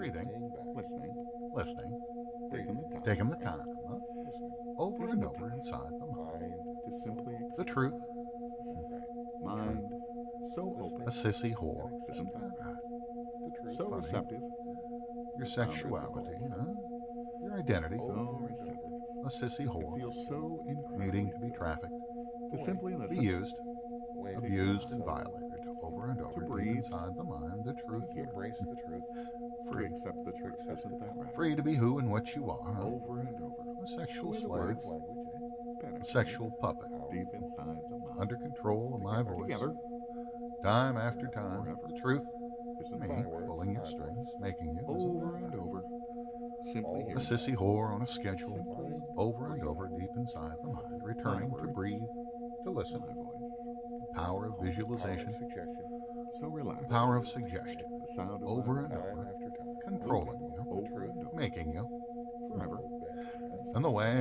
breathing, listening, listening, taking taking the time, listening, over and over inside the mind. to simply The accept truth, mind so open, a sissy whore, isn't that right? so Funny. receptive, Your sexuality, your identity, so receptive, a sissy it whore, feels so incredible needing to be trafficked, to simply be listen, used, abused, and violated over and over To deep breathe. inside the mind. The truth To here, embrace the truth. to free, accept the truth, isn't that right? free to be who and what you are, Over and over, a sexual With the slave, words, Language, a sexual puppet, deep inside the mind, under control of my voice, together, time after time. Forever. The truth, isn't me, my words, pulling your my strings, making you over and over, simply A here, a sissy whore on a schedule, simply over and over deep inside the mind, returning to words. breathe, to listen, my voice, power of visualization, suggestion. so relaxed, power of suggestion, the sound of over my and Time over, after time. controlling you, over and over, making you, forever, and the way,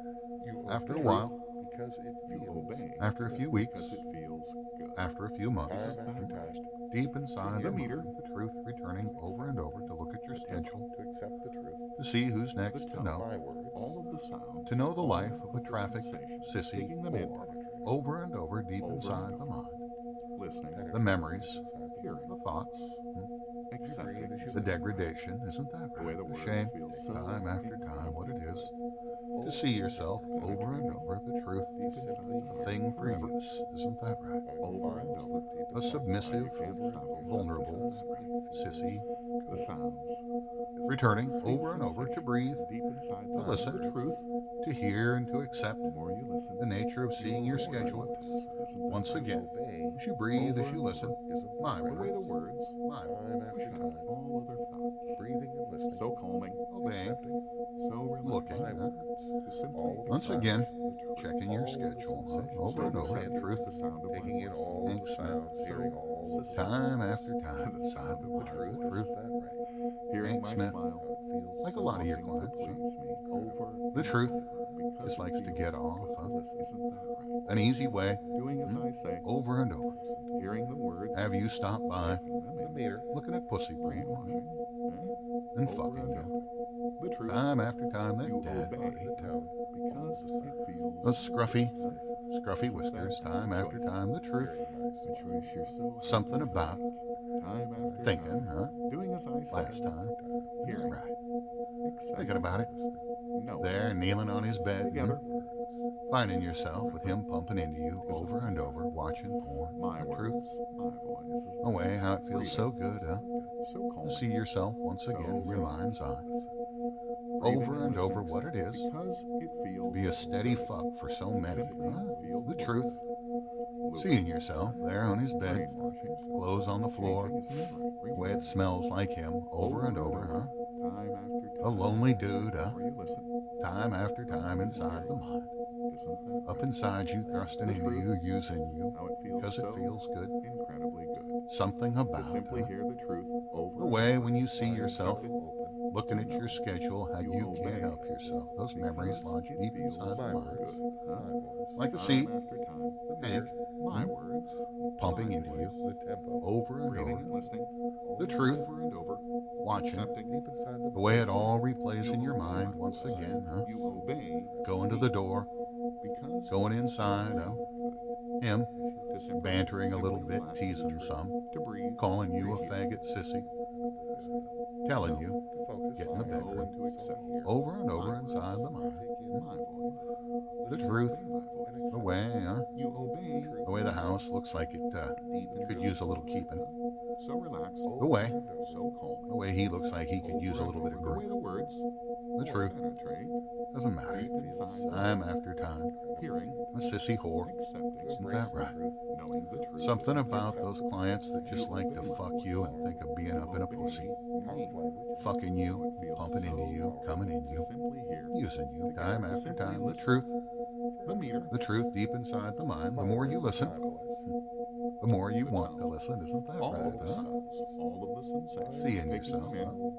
You after a obey while, because it you feels obey, after a few weeks, because it feels good, after a few months, time after time deep inside The the meter. mind, the truth returning over and over to look at your schedule, to accept the truth. to see who's next to know, My words. all of the sounds, to know the all life of of a the traffic sensations, sissy taking them in, whore, over and over deep Over and inside over. the mind, listening, the memories, hearing, the thoughts, accepting, the degradation, isn't that the way right? the The words shame, feel so time after time, what it is, to see yourself over and over, the truth, deep inside a thing for use, isn't that right? over and over, A submissive, can't stop yourself, vulnerable, this is right. sissy, The sounds, returning over and over to breathe, deep inside to listen, the truth, to hear and to accept the more you listen, the nature of seeing your the more you schedule. listen, Once again, Obey as you breathe, as you listen, my the way words, the words my time push after out time. all other thoughts, Breathing and listening. so calming, obeying, so relaxed, looking, My words. to simply All of the once sounds, again, the truth. checking your All of the schedule, sensations, over and over, listening, the truth, the sound of Taking in all of the Thanks, sounds, so hearing all of the time after time, The inside sound the of mind, the the truth, Is that right? hearing my Smith. smile, How it feels. like a lot of your wanting to clients. please me over The truth because just it likes to feels get off, good. Isn't that right? an easy way, Doing as I say, over and over. hearing the words, Have you stop by, taking them The in, meter. looking at pussy brainwashing, and over fucking and you. over. The truth, Time after time, that you dad obey body. The tone. because it feels Those scruffy whiskers, time after time, the truth. a choice you're so Something about time after thinking, time, doing as I say, last time. hearing, Right. accepting, Thinking about it. no, There, kneeling on his bed, together, finding yourself with him pumping into you over and over, watching porn. my The words, truth. my voice, Oh, way, how it feels so good, so calm, To see yourself once again in your mind's eye, over and over what it is. because it feels Be a steady fuck for so many. Simply feel The truth. Seeing yourself there on his bed, brainwashing, clothes on the floor, the the way it smells like him, over and over, time after time, A lonely dude, where you listen, time after time inside the mind. isn't that Up inside you, thrusting into you, using you, how it feels? because it So feels good. incredibly good. Something To about simply hear the truth over the way when you see and yourself, accept it, looking at your schedule, how you can't help yourself. Those memories lodge deep inside the My mind, words. huh? My voice. like a Time seed, after time, Hank, my words, pumping my into voice, you, The tempo. over and breathing over. and listening, The truth, over and over, watching, accepting, Deep inside the way it all replays in your mind once again, you obey, Going to the door, because going inside, him, to simply, bantering a little bit, relax teasing the truth, some, to breathe, calling you a faggot sissy, telling you, To focus. get in the know bedroom, and to accept over and over inside the mind. my voice, The truth, my voice, the way, you obey, the way the house looks like it could use a little keeping, so relaxed, the way, so calm, the way he looks like he could use a little bit of the way growth. the words The truth penetrate, doesn't matter. deep inside, Time after time, hearing, a sissy whore, accepting, isn't that right? knowing the truth, Something about those clients that just like to fuck you and think of being up in a pussy, fucking you, pumping into you, coming in you, simply hear, using you, time after time. The truth, the meter, the truth deep inside the mind. The more you listen, the more you want to listen, isn't that all right? of the sounds, all of the seeing yourself,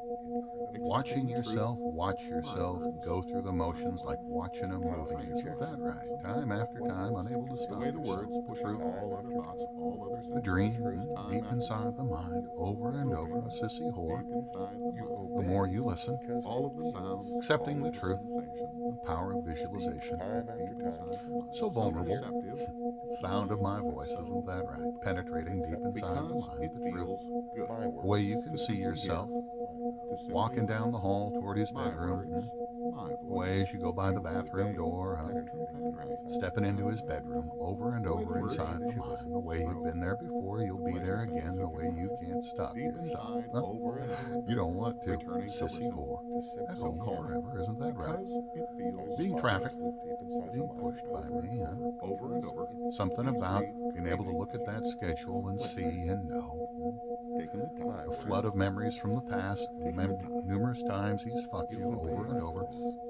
watching yourself watch yourself go through the motions like watching a movie. Isn't that right? Time after time, unable to stop The way the words yourself. push The truth, out all other thoughts, all other a senses. dream Time deep after inside the mind, over and over, a sissy whore. deep inside you The more you listen, all of the sounds, accepting all the of truth, sensations, the power of visualization, Time after time. so vulnerable. receptive, Sound of my voice, isn't that right? Penetrating deep inside the because mind, it the truth. feels good. My The words. way you can see yourself To simply walking down the hall toward his my bedroom. words, my The voice. way as you go by the bathroom door, stepping into his bedroom, over and over inside the mind. The way you've been there before, you'll be there again. The way you can't stop Deep yourself. inside, over and over. You don't want to. Returning to Sissy listen. whore. At So home calm. forever, isn't that right? Because it feels Being trafficked, deep inside being the mind. pushed by me, huh? over and over, Something about being able to look at that schedule and see and know. taking the time. A flood of memories from the past, numerous times he's fucked you over and over.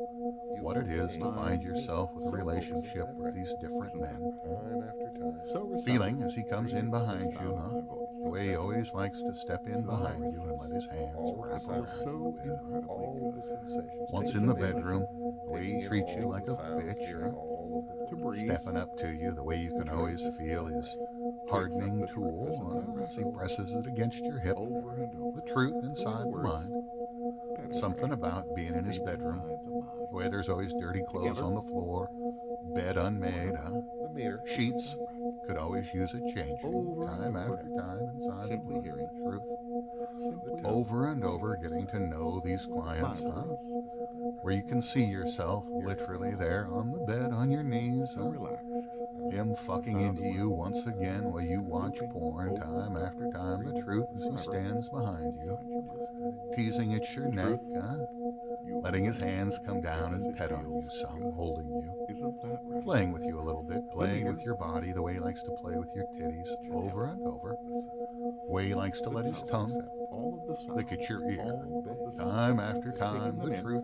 What it is to find yourself with a relationship with these different men. Time after time. So receptive. Feeling as he comes in behind you, huh? The way he always likes to step in behind you and let his hands wrap around So you. incredibly All of the sensations. Once in the bedroom, the way he treats you like a bitch, huh? to breathe. Stepping up to you, the way you can always feel his hardening tool as he presses it against your hip. Over and over. The truth inside the mind. Something about being in his bedroom, the way there's always dirty clothes on the floor, bed unmade, huh? The meter. Sheets could always use a changing, time after time inside Simply the hearing. truth. Simply Over and over getting to know these clients, huh? Where you can see yourself literally there on the bed on your knees, so huh? relaxed. Him fucking into you once again while you watch porn time after time. The truth as he stands behind you, teasing at your neck, huh? Letting his hands come down and pet on you some, holding you, Isn't that right? playing with you a little bit, playing with your body the way he likes to play with your titties, over and over. The way he likes to let his tongue All of the sounds. lick at your ear, All of the sounds. time after time, the truth.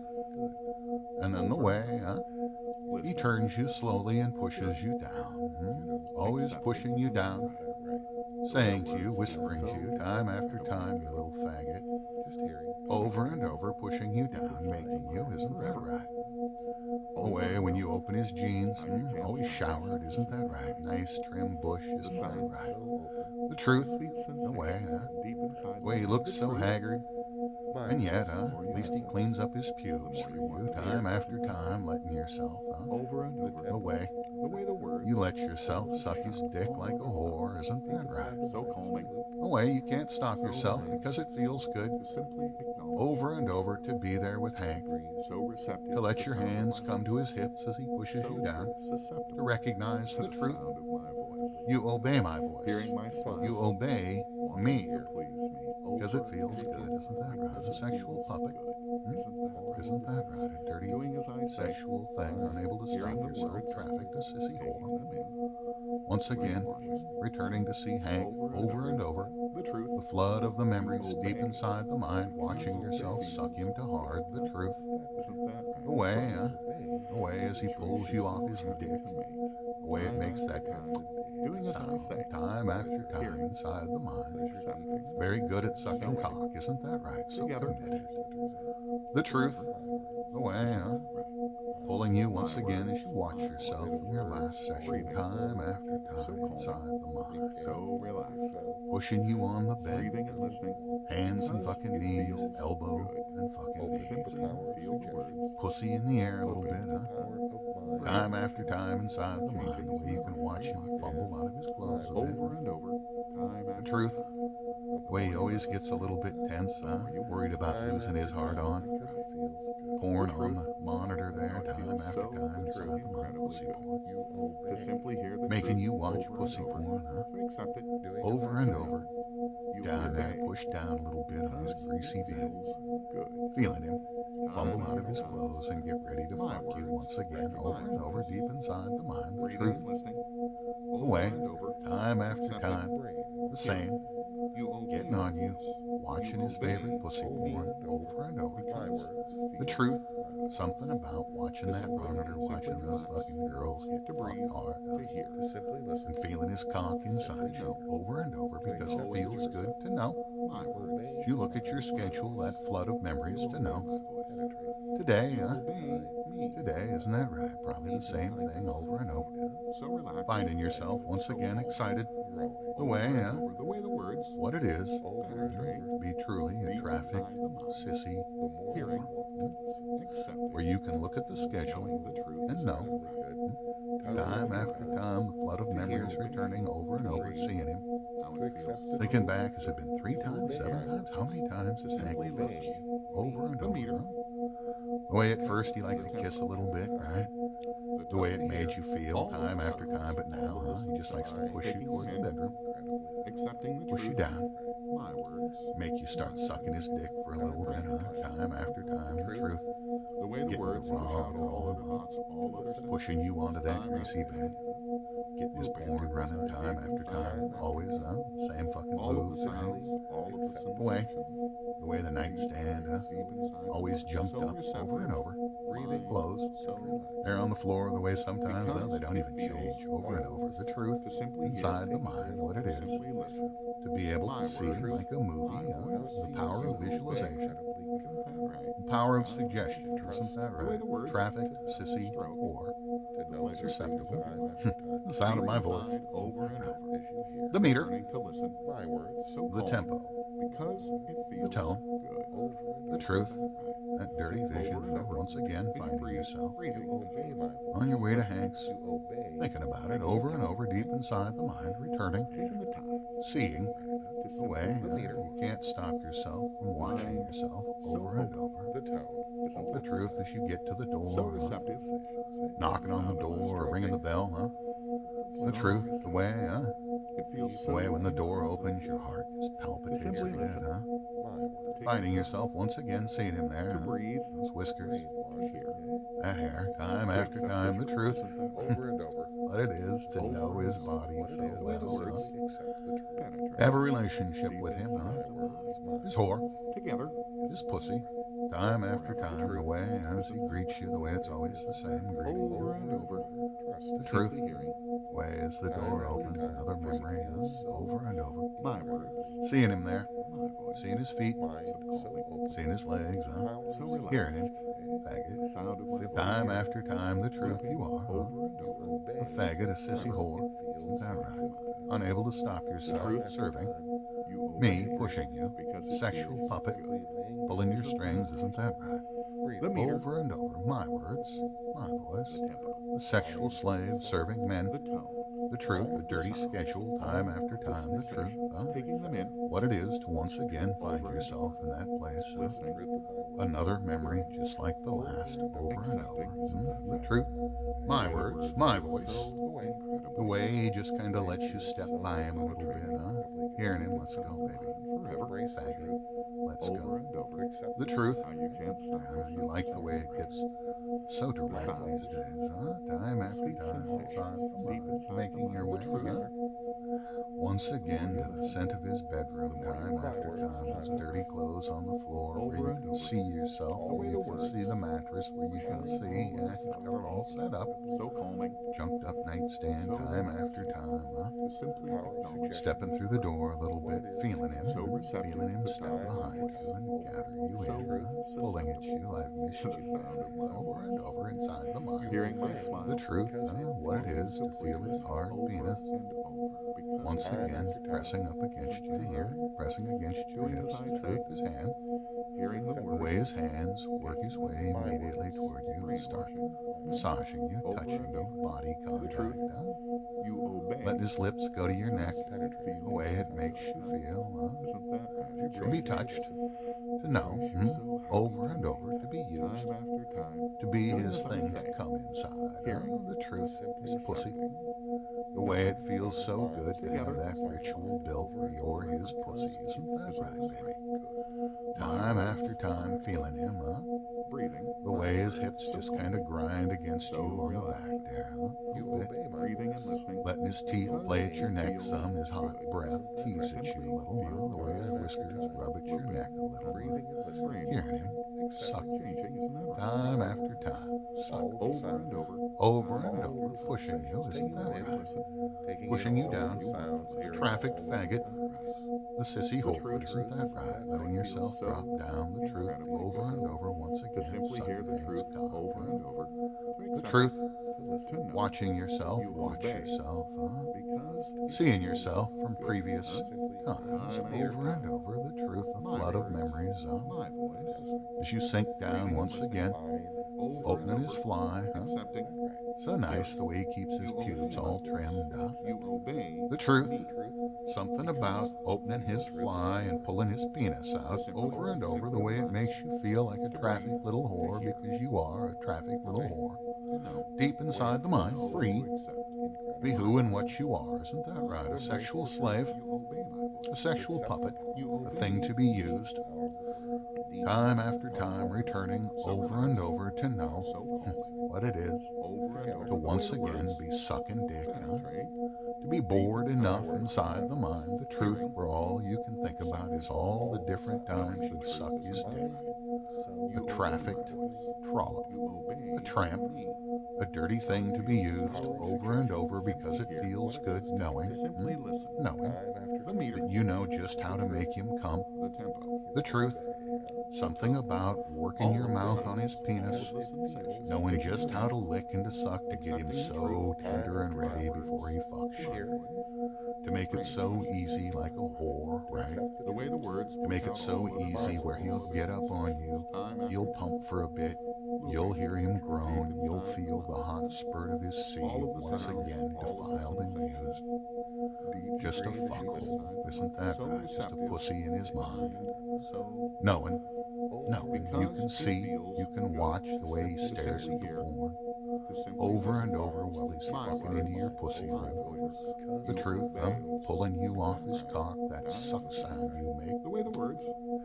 And then the way, huh? He Listen. turns you slowly and pushes you down, always pushing you down, saying to you, whispering to you, time after time, you little faggot, Just hearing. over and over, pushing you down, making you, isn't that right? Away when you open his jeans, always showered, isn't that right? Nice trim bush, isn't that right? The truth, the way, huh? Deep inside. The way he looks so haggard, My and yet, at least he cleans up his pubes for you, time after time, letting yourself, Over and over. the way The way the words. you let yourself suck his dick like a whore, isn't that right? So calming. The way you can't stop yourself because it feels good, To simply acknowledge. over and over to be there with Hank, So receptive. to let your hands come to his hips as he pushes you down, Susceptible to recognize to the truth. sound of my voice. You obey my voice. Hearing my smile. You obey me, to please me. because it feels good, isn't that right? A sexual puppet, isn't that right? A dirty Doing as I say. sexual thing, unable to stop Hearing the yourself, words. trafficked a sissy Taking whore. them in. Once again, returning to see Hank over and over, The truth. the flood of the memories deep inside the mind, watching yourself suck him to hard, the truth. Isn't that right? The way, the way as he pulls you off his dick, the way it makes that Doing as I sound, say. time after time inside the mind. Accepting. Very good at sucking cock, isn't that right? So Together. committed. The truth, the way, pulling you once again as you watch yourself in your last session, time after time inside the mind. So relaxed. Pushing you on the bed, Breathing and listening. hands and fucking knees, elbow and fucking knees. Simply feel the words. Pussy in the air a little bit, huh? power of mind. Time after time inside the mind, the way you can watch him fumble out of his clothes a bit. Over and over. Time The after truth, the way he always gets a little bit tense, huh? Worried about losing his heart on. Because it feels good. Porn on the monitor there, time after time inside the mind. Pussy porn. You obey. to simply hear the Making truth you watch over and pussy over. porn, huh? To accept it. Doing as Over I and say. over. You Down there, obey. pushed down a little bit on his greasy veins. Feels good. Feeling him fumble out of his clothes and get ready to My fuck you words. once again, over and over, deep inside the mind. The Breathing truth, and listening. the Over way, and over. time after time, Brain. the same, You obey. getting on you, watching his favorite pussy porn, over and over. My words. The truth, something about watching that monitor, watching those fucking girls get fucked hard, To hear. To simply listen. and feeling his cock inside you, over and over, because it feels good to know. My words. You look at your schedule, that flood of memories to know. Today, today, isn't that right? Probably the same thing over and over. So relaxed. Finding yourself once again excited the way, The way the words what it is penetrate to be truly a traffic sissy, hearing, accepting, where you can look at the schedule the truth and know, time after time, the flood of memories returning over and over, seeing him, how it feels. thinking back, has it been 3 times, 7 times? How many times has Hank felt you over and over? Huh? The way at first he liked to kiss a little bit, right? The way it made you feel time after time, but now, he just likes to push you toward the bedroom, Accepting the push you truth. down, My words. make you start sucking his dick for a little bit, time after time, the truth, The way the Getting words the push raw out all other thoughts, all other stuff. pushing you onto that greasy bed, getting his porn running time after time, always, same fucking All of the moves, right? sounds, all of the sensations. The way the nightstand, Deep inside. always jumped So up receptive. over and over, Breathing. clothes, So relaxed. they're on the floor the way sometimes, Because they don't even it feels change over and over. The truth To simply hear, inside the mind, what it is, simply listen. to be able My to see word. like a movie, the power of visualization, Right. the power of suggestion, isn't that The way right? the words Traffic, sissy, stroke. or Pleasure susceptible. time The sound of my Feeling voice, inside over and over. the meter, Learning to listen. My words, So the calm. tempo, Because it feels tone. good. over and the over. truth, that dirty vision of once again finding yourself Breathing. Obey my voice. on your way to Hank's, To obey. thinking about it over and over deep inside the mind, returning, Taking the time. seeing To the way simply listen. you can't stop yourself from watching yourself over and over. The tone. The truth as you get to the door, So receptive. knocking on the door or ringing the bell, The truth, the way, It feels the so way when the door opens, your heart just palpitates a Simply bit, listen. My words. Finding yourself once again seeing him there, to breathe. those whiskers, Brainwash Here. that hair, time after time, the truth, over and over. what it is to know his body What it so is. well, Accept the truth. Penetrate. have a relationship with him, his whore, Together. his pussy, time after time, the way as he greets you, the way it's always the same greeting, Over and over. Trust. the truth, Simply hearing. the way as the door opens, another memory, over and over, My words. seeing him there, My voice. seeing his feet, Mind so open. seeing his legs, So relaxed. hearing him, faggot, Sound of my time voice. after time, the truth you are, Over and over. Obey. a faggot, a sissy whore, isn't that right? Unable to stop yourself serving, You me obey pushing you, because it sexual feels puppet, good. pulling your strings, isn't that right? The meter. Over and over, my words, my voice, The tempo. the sexual slave serving men, The tone. the truth, the dirty schedule, time after time, the truth, Taking them in. what it is to once again find yourself in that place, Listening. another memory just like the last, over and over, the truth, my words, my voice, So incredible. the way he just kind of lets you step by him a little bit, hearing him, let's go, baby, Forever. faggot, let's Over go, and over. Accept the truth, How you can't stop you yourself. like the way it gets so direct these days, time after Sweet time, sensation. Deep inside making your way, the truth. once again to the scent of his bedroom, time after time, those dirty clothes on the floor where you can see yourself, where you can see the mattress, where you can see, he's got it all set up, So calming. jumped up nightstand, time after time, To simply acknowledge. stepping through the door a little bit, feeling him, So receptive feeling him to step time behind you and gather you in, pulling at you, I've missed you, over and over inside the mind. Hearing my smile. The truth, what it is to feel his hard penis, And over. Because once again pressing up against your ear, pressing against your hips, the truth, his hands, hearing the the words. way his hands work his way immediately toward you and start massaging you, touching you, body contact, You obey. letting his lips go to your neck, penetrate. the way it makes you feel, Isn't that magic? to be touched, to know, over and over, to be used, Time after time. to be his thing to come inside, the truth, his pussy, the way it feels so good to have that ritual built where you're his pussy, isn't that right, baby? Time after time feeling him, Breathing. the way his hips just kind of grind against you on the back there, You a bit. obey my Breathing and listening. Letting his teeth play at your neck some, his hot breath tease at you a little, the way his whiskers rub at your neck a little, breathing and listening. hearing him suck Changing, isn't that right? time after time, suck All of the Over sound. and over. over and over, pushing you, isn't that right? Taking Pushing in you all down of the sounds, a hearing trafficked all of the faggot, sounds. a sissy The whore, truth isn't that right? Letting yourself so drop down the truth incredibly over good. and over once To again, simply hear the sucking truth its cock, over huh? and over. To The accept truth, it, to know, watching yourself, you watch obey. yourself, huh? Because Seeing yourself from good, previous huh? times, Time after over and time. over, the truth, a My flood of words, memories, my voice, as you sink down once again, over opening and his over, fly, huh? accepting, So nice the way he keeps his pubes all trimmed up. you obey The truth, me. something about opening his fly and pulling his penis out over and over, the way it makes you feel like a traffic little whore, because you are a traffic little whore. No, Deep inside the mind, free, accept. be who and what you are, isn't that right? A sexual slave, You obey my voice. a sexual puppet, You a obey thing to be used, time after time, returning over and over to know what it is, over and over. to once again be sucking dick, huh? Penetrate. To be bored enough inside the mind, the truth where all you can think about is all the different times you've sucked his dick. A trafficked trollop, You obey a tramp, me. a dirty thing to be used over and over because it feels good knowing, Simply listen. knowing The meter, that you know just how to make him come. the tempo, The truth, something about working your mouth on his penis, the sensation. knowing just how to lick and to suck to get him so tender and ready before he fucks you. To make it so easy like a whore, right? The way the words To make it so easy where he'll get up on you, you'll pump for a bit, you'll hear him groan, you'll feel the hot spurt of his seed once again defiled and used. Just a fuckhole, isn't that right? Just a pussy in his mind. So Knowing you can see, you can watch the way he stares at the porn, to simply over listen. and over while he's My fucking words, into your pussy my hole. voice. The truth, pulling you off his cock, that suck sound you make. The way the words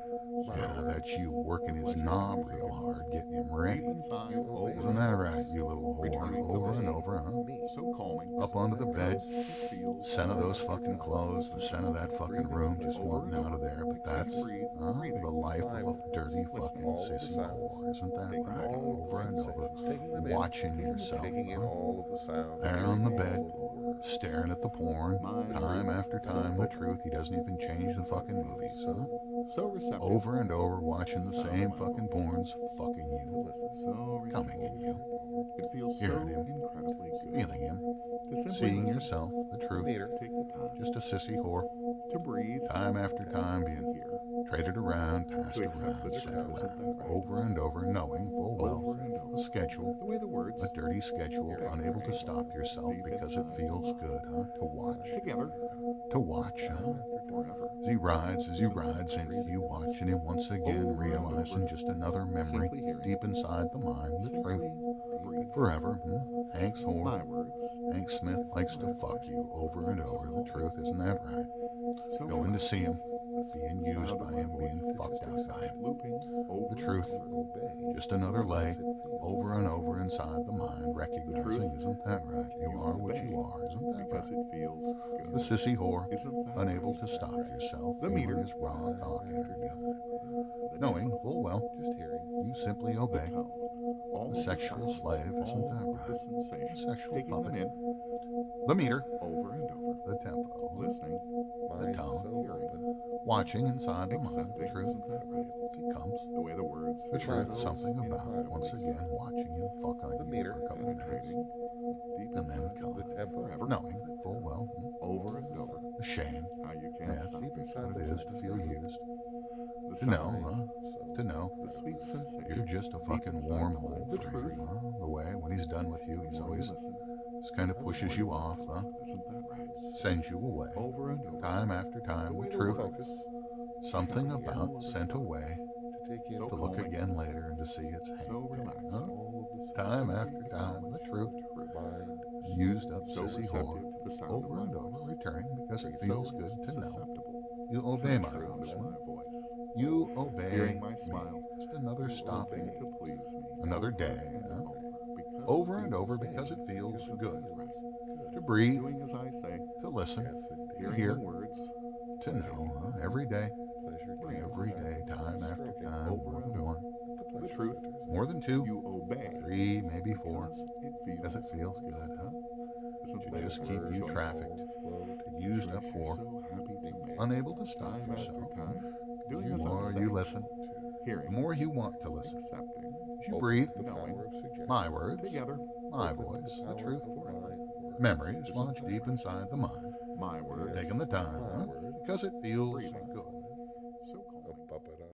Yeah, that's you working his knob real hard, getting him ready. inside over Isn't that right, you little whore? Over and over, huh? so calming. Up onto the bed, It feels scent of those fucking clothes, the scent of that fucking room just wanting out of there. But that's the life of a dirty fucking sissy whore, isn't that right? Over and over, watching yourself, Taking in huh? all of the sounds. There on the bed, staring at the porn, time after time. The truth, he doesn't even change the fucking movies, huh? so receptive. Over and over, watching the same fucking porns, fucking you, So receptive. coming in you, It feels so Hearing him. incredibly good. feeling him, To simply seeing listen, yourself, the truth, take the time just a sissy whore, to breathe time after time being here. traded around, passed To accept around, the sent difference of around, that over and over, knowing full well, Over and a over. schedule, The way the words a dirty schedule, unable to stop yourself because it feels good, huh? together To watch, huh? forever. As he rides into you, watching him once again, realizing just another memory deep inside the mind, the truth, Breathe. forever, Hank's My whore, words. Hank Smith likes to fuck you over and over, the truth, isn't that right? So Going to see him, being used by him, being fucked out by him. looping over The truth, just another lay, over and over inside the mind, recognizing, isn't that right? You are what you are, isn't that because right? it feels good. The sissy whore, Isn't that unable to stop yourself, The feeling meter. his raw cock enter you. the Knowing full well, Just hearing. you simply obey. tone, all A of sexual the slave, isn't all that of the right? sensations, Sexual taking them puppet. in The meter, over and over, the tempo, listening, Mind tone. so open. watching inside the mind, the accepting, truth, isn't that right? as he comes. The way the words The truth, flow something about, incredibly once again, watching him fuck on The you meter for a couple of minutes. penetrating, deep And then inside, come. The tempo. forever, Knowing full well, over and over, the shame, how you can't yes, stop Deep it. inside what the it is to feel used, The to know, sighs, to know the sweet sensation. you're just a fucking wormhole The for truth. him, The way, when he's done with you, he's The more always listen, just kind of pushes you off, Isn't that right? sends you away, Over and over. time after time, The way the the truth, words something about sent away, To take in So to look calming, again later and to see its Hank so dick, relaxed. all of the Time after time, the truth, mind. used up So sissy receptive whore, to the sound over of and my over, voice. returning because it So feels good to know. susceptible You to obey the my sound voice. of my voice. You obey Hearing my me. smile. Just another stop, Obey to please me. another day, Because over it and feels over good. because it feels Isn't good. that right? To breathe, Doing as I say, to listen, Yes, indeed. to hearing hear, the words to know, every day, Pleasure to every day, time after time, more than one, the truth. more than two, You obey. three, maybe four, Because it feels because it feels good, The to just keep you trafficked, used up or unable to stop yourself. The more you listen, the more you want to listen. As you breathe, my words, my voice, the truth, memories launch deep inside the mind. My word. Taking the time, because it feels good.